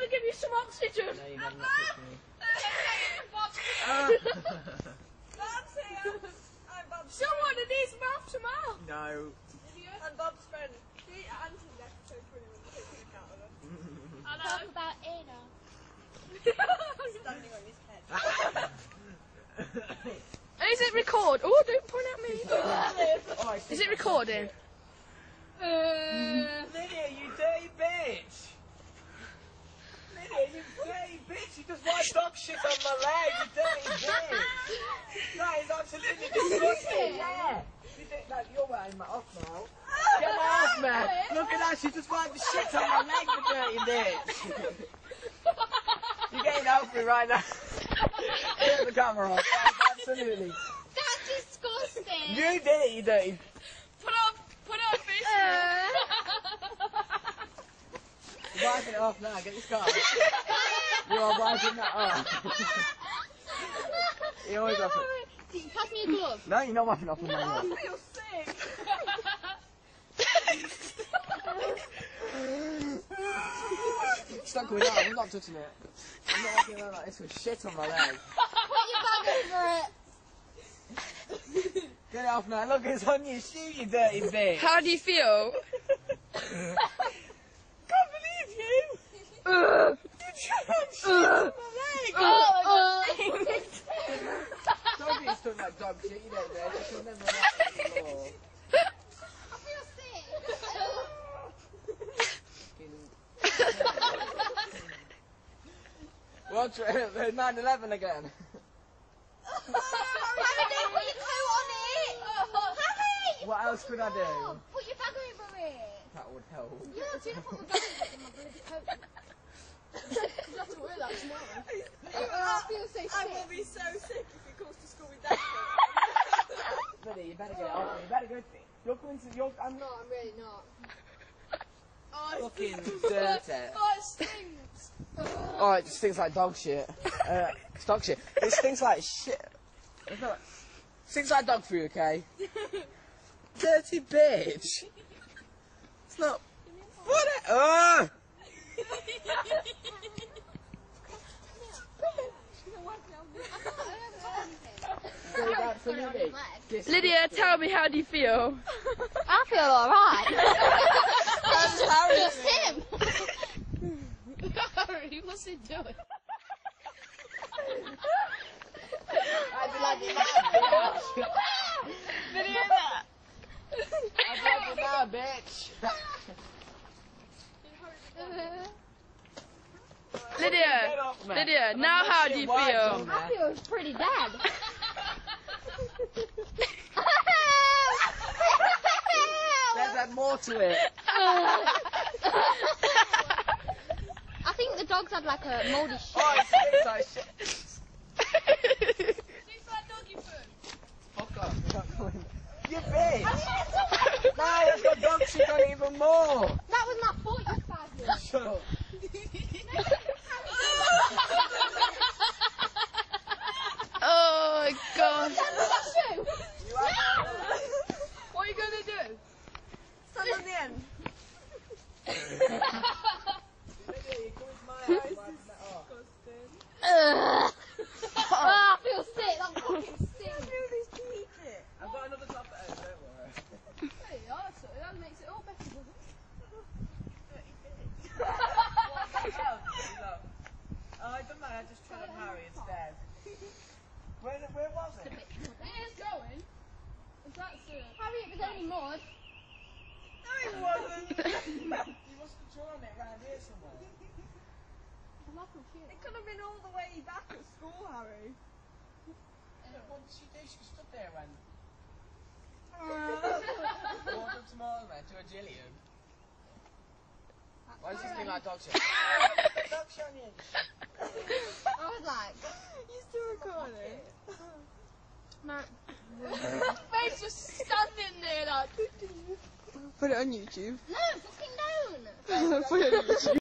to give you some oxygen. No, you better not touch me. Bob's here. I'm Bob's Someone needs mouth to mouth. No. And Bob's friend. She answered that so pretty when you take the out of her. I Talk know. about Ada. Standing on his head. Is it record? Oh, don't point at me. Oh, Is it recording? Lydia, you dirty bitch! Lydia, you dirty bitch! You just wiped dog shit on my leg, you dirty bitch! That is absolutely disgusting! Yeah! You think that you're wearing my off now? Get my off, man! Look at that, she just wiped the shit on my leg, you dirty bitch! You're getting out for me right now. Get the camera off, absolutely. That's disgusting. You did it, you dirty. Put on face. You're wiping it off now, get this car. You are wiping that off. You always off it. Pass me a glove. No, you're not wiping off on my leg. I feel sick. Stop going out, I'm not touching it. I'm not walking around like this with shit on my leg. Put your bag over it. Get it off now, look, it's on your shoe, you dirty bitch. How do you feel? Can't believe you! You tried shit on my leg! Don't be stuck like dog shit, you don't know, you should never have that before. I feel sick. What's 9/11 again? Harry, don't put your coat on it. Harry! What else could I do? Put your bag over it. That would help. Yeah, I'm going to put my bag in my bloody coat. You have to wear that tomorrow. I feel so sick. I will be so sick if he comes to school with that. Buddy, you better get it off. You better go. You're coming to. I'm No, I'm really not. fucking dirty. Oh, it stings. Oh, it stinks like dog shit. It's dog shit. It stinks like shit. It's not. Stinks like dog food, okay? Dirty bitch. It's not. What? Lydia, tell me, how do you feel? I feel alright. Harry. Just him. Harry, what's he doing? I'd be like, Video that. I'd like it now, bitch. Lydia, now how do you feel? I feel pretty dead. There's that more to it. I think the dogs had like a mouldy shit. Oh, it stinks like shit. Stinks like doggy food. Fuck off. You bitch. Now it's got dog shit on it even more. That was my fault, you faggot. Shut up. Oh my god. You have What are you going to do? Stand on the end. Oh, I feel sick. That fucking stinks. I've got another top at home, don't worry. There you are, so that makes it all better, doesn't it? Oh, it doesn't matter, I just tried on Harry instead. Where was it? It is going. If that's it. Harry, it was only mud. No, it wasn't. You must have drawn it round here somewhere. It could have been all the way back at school, Harry. What did she do? She stood there and walked up to Mortimer to a Gillian. Why does this thing like dog shit? Dog shit on you. I was like, You still recording? Face just standing there like. Put it on YouTube. no, fucking don't. Put it on YouTube.